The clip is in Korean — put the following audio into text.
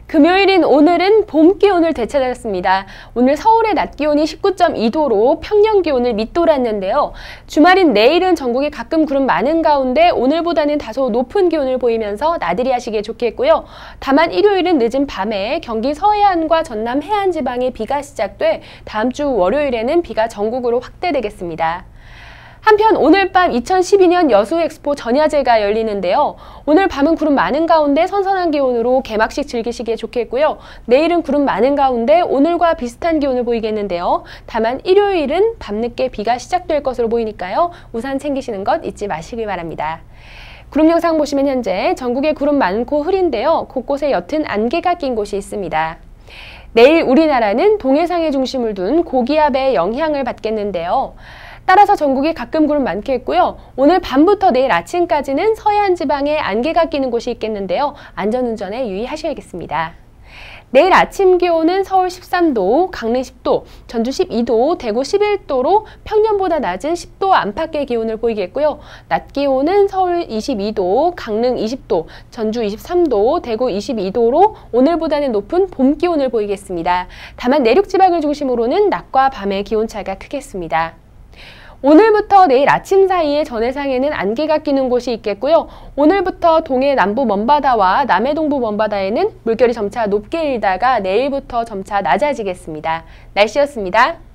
금요일인 오늘은 봄 기온을 되찾았습니다. 오늘 서울의 낮 기온이 19.2도로 평년 기온을 밑돌았는데요. 주말인 내일은 전국에 가끔 구름 많은 가운데 오늘보다는 다소 높은 기온을 보이면서 나들이 하시기에 좋겠고요. 다만 일요일은 늦은 밤에 경기 서해안과 전남 해안 지방에 비가 시작돼 다음 주 월요일에는 비가 전국으로 확대되겠습니다. 한편 오늘 밤 2012년 여수엑스포 전야제가 열리는데요. 오늘 밤은 구름 많은 가운데 선선한 기온으로 개막식 즐기시기에 좋겠고요. 내일은 구름 많은 가운데 오늘과 비슷한 기온을 보이겠는데요. 다만 일요일은 밤늦게 비가 시작될 것으로 보이니까요. 우산 챙기시는 것 잊지 마시길 바랍니다. 구름 영상 보시면 현재 전국에 구름 많고 흐린데요. 곳곳에 옅은 안개가 낀 곳이 있습니다. 내일 우리나라는 동해상의 중심을 둔 고기압의 영향을 받겠는데요. 따라서 전국에 가끔 구름 많겠고요. 오늘 밤부터 내일 아침까지는 서해안 지방에 안개가 끼는 곳이 있겠는데요. 안전운전에 유의하셔야겠습니다. 내일 아침 기온은 서울 13도, 강릉 10도, 전주 12도, 대구 11도로 평년보다 낮은 10도 안팎의 기온을 보이겠고요. 낮 기온은 서울 22도, 강릉 20도, 전주 23도, 대구 22도로 오늘보다는 높은 봄 기온을 보이겠습니다. 다만 내륙 지방을 중심으로는 낮과 밤의 기온차가 크겠습니다. 오늘부터 내일 아침 사이에 전해상에는 안개가 끼는 곳이 있겠고요. 오늘부터 동해 남부 먼바다와 남해 동부 먼바다에는 물결이 점차 높게 일다가 내일부터 점차 낮아지겠습니다. 날씨였습니다.